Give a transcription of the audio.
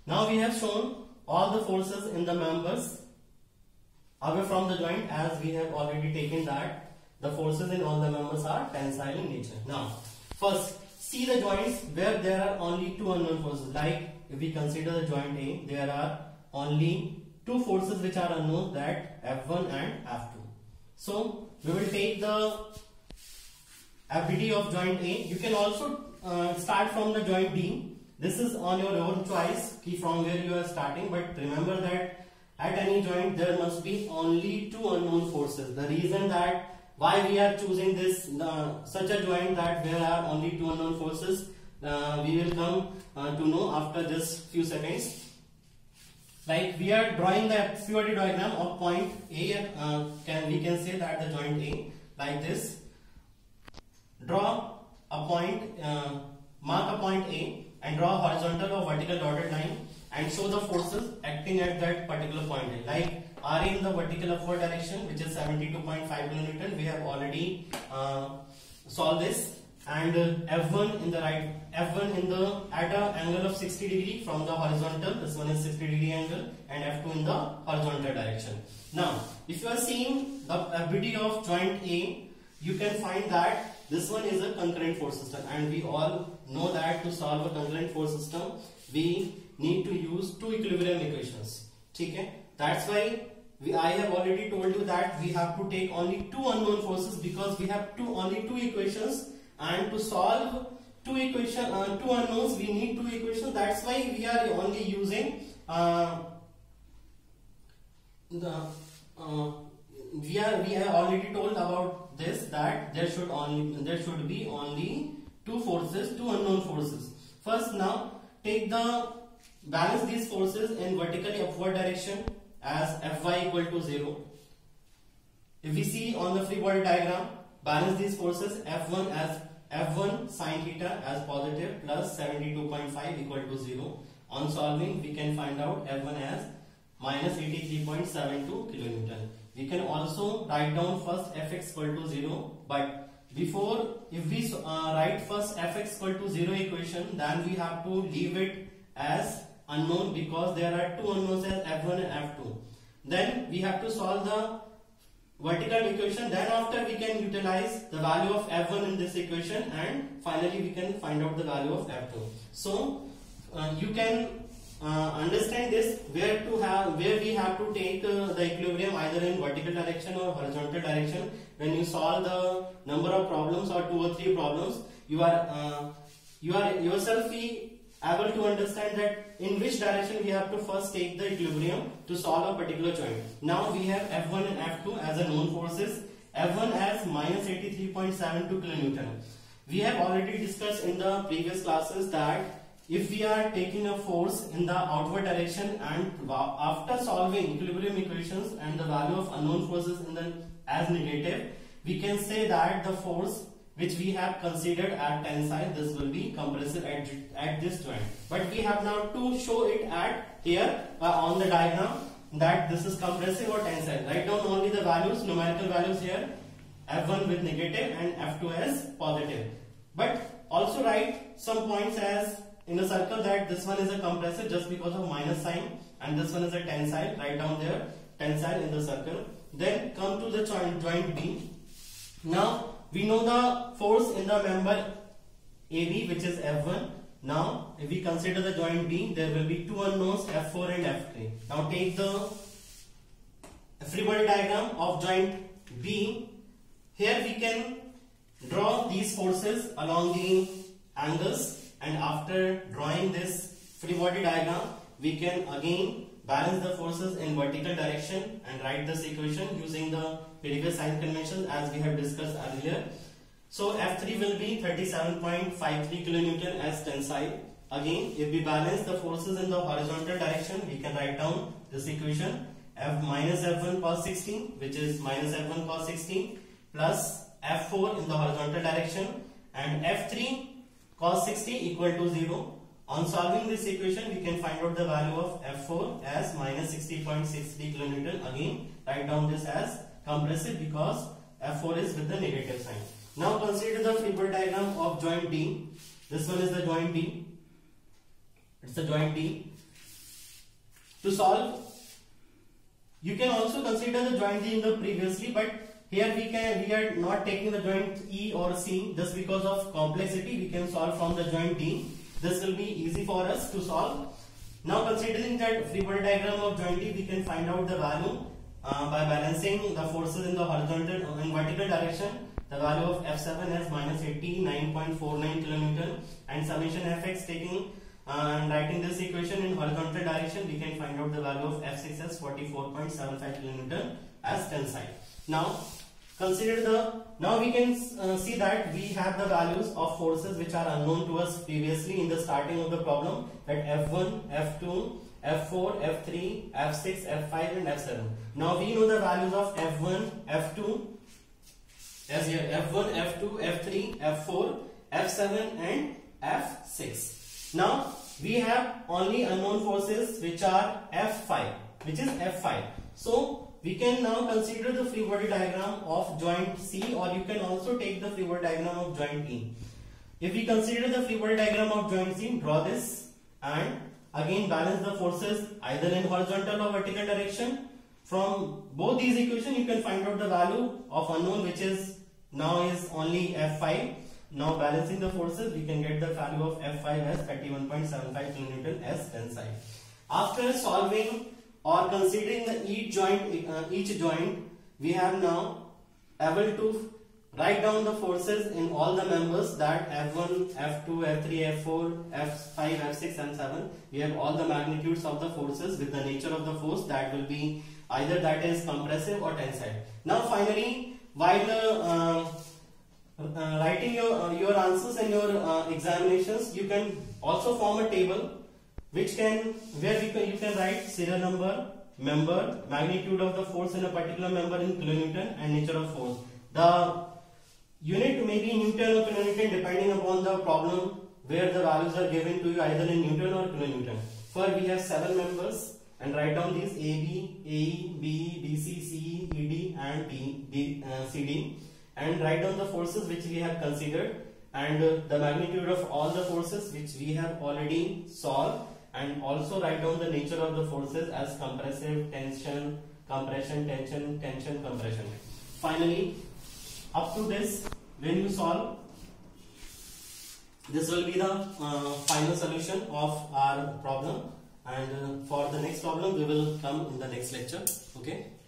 Now we have shown all the forces in the members away from the joint, as we have already taken that the forces in all the members are tensile in nature. Now first see the joints where there are only two unknown forces. Like if we consider the joint A, there are only two forces which are unknown, that F1 and F2. So we will take the FBD of joint A. You can also start from the joint B. This is on your own choice from where you are starting, but remember that at any joint there must be only two unknown forces. The reason that why we are choosing this such a joint that there are only two unknown forces, we will come to know after just few seconds. Like we are drawing the FBD diagram of point A, we can say that the joint A like this. Draw a point, mark a point A and draw a horizontal or vertical dotted line and show the forces acting at that particular point A. Like RA in the vertical upward direction, which is 72.5 kN, we have already solved this, and F1 in the right, F1 in the at an angle of 60 degree from the horizontal, this one is 60 degree angle, and F2 in the horizontal direction. Now if you are seeing the FBD of joint A, you can find that this one is a concurrent force system, and we all know that to solve a concurrent force system we need to use two equilibrium equations. Okay? That's why I have already told you that we have to take only two unknown forces, because we have only two equations, and to solve two unknowns we need two equations. That's why we are only using we have already told about this, that there should be only two forces, two unknown forces. First, now balance these forces in vertically upward direction as Fy equal to 0. If we see on the free body diagram, balance these forces, F1 as F1 sin theta as positive plus 72.5 equal to 0. On solving, we can find out F1 as minus 83.72 kN. We can also write down first Fx equal to 0, but before, if we write first Fx equal to 0 equation, then we have to leave it as unknown, because there are two unknowns as F1 and F2. Then we have to solve the vertical equation, then after we can utilize the value of F1 in this equation, and finally we can find out the value of F2. So you can understand this, where we have to take the equilibrium either in vertical direction or horizontal direction. When you solve the number of problems or 2 or 3 problems, you are yourself able to understand that in which direction we have to first take the equilibrium to solve a particular joint. Now we have F1 and F2 as a known forces. F1 as minus 83.72 kN. We have already discussed in the previous classes that if we are taking a force in the outward direction, and after solving equilibrium equations and the value of unknown forces as negative, we can say that the force which we have considered at tensile, this will be compressive at this joint. But we have now to show it at here on the diagram that this is compressive or tensile. Write down only the values, numerical values here, F1 with negative and F2 as positive. But also write some points as in a circle that this one is a compressive just because of minus sign, and this one is a tensile. Write down there tensile in the circle. Then come to the joint B. Now we know the force in the member AB, which is F1. Now if we consider the joint B, there will be two unknowns, F4 and F3. Now take the free body diagram of joint B. Here we can draw these forces along the angles, and after drawing this free body diagram, we can again balance the forces in vertical direction and write this equation using the previous sign convention as we have discussed earlier. So F3 will be 37.53 kN as tensile. Again, if we balance the forces in the horizontal direction, we can write down this equation, F minus F1 cos 16, which is minus F1 cos 16, plus F4 in the horizontal direction, and F3 cos 60 equal to 0. On solving this equation, we can find out the value of F4 as minus 60.63 kN. Again, write down this as compressive because F4 is with the negative sign. Now consider the free body diagram of joint D. This one is the joint D. It's the joint D. To solve, you can also consider the joint D in the previously, but here we are not taking the joint E or C just because of complexity. We can solve from the joint D. This will be easy for us to solve. Now considering that free body diagram of joint D, we can find out the value by balancing the forces in the horizontal and vertical direction. The value of F7 as minus 89.49 kilonewton, and summation Fx taking and writing this equation in horizontal direction, we can find out the value of F6 as 44.75 kilonewton as tensile. Now consider now we can see that we have the values of forces which are unknown to us previously in the starting of the problem, that F1, F2, F4, F3, F6, F5 and F7. Now we know the values of F1, F2 as here, F1, F2, F3, F4, F7 and F6. Now we have only unknown forces which are F5, which is F5. So we can now consider the free body diagram of joint C, or you can also take the free body diagram of joint E. If we consider the free body diagram of joint C, draw this and again balance the forces either in horizontal or vertical direction. From both these equations you can find out the value of unknown, which is now is only F5. Now balancing the forces, we can get the value of F5 as 31.75 kilonewton as tensile. After solving or considering the each joint, we have now able to write down the forces in all the members, that F1, F2, F3, F4, F5, F6 and 7. We have all the magnitudes of the forces with the nature of the force, that will be either that is compressive or tensile. Now finally, while writing your answers and your examinations, you can also form a table which can you can write serial number, member, magnitude of the force in a particular member in kilonewton and nature of force. The unit may be Newton or kilonewton depending upon the problem where the values are given to you either in Newton or kilonewton. For we have 7 members, and write down these AB, AE, BE, BC, CE, ED and CD, and write down the forces which we have considered and the magnitude of all the forces which we have already solved, and also write down the nature of the forces as compressive, tension, compression, tension, tension, compression. Finally, up to this, when you solve, this will be the final solution of our problem, and for the next problem we will come in the next lecture. Okay.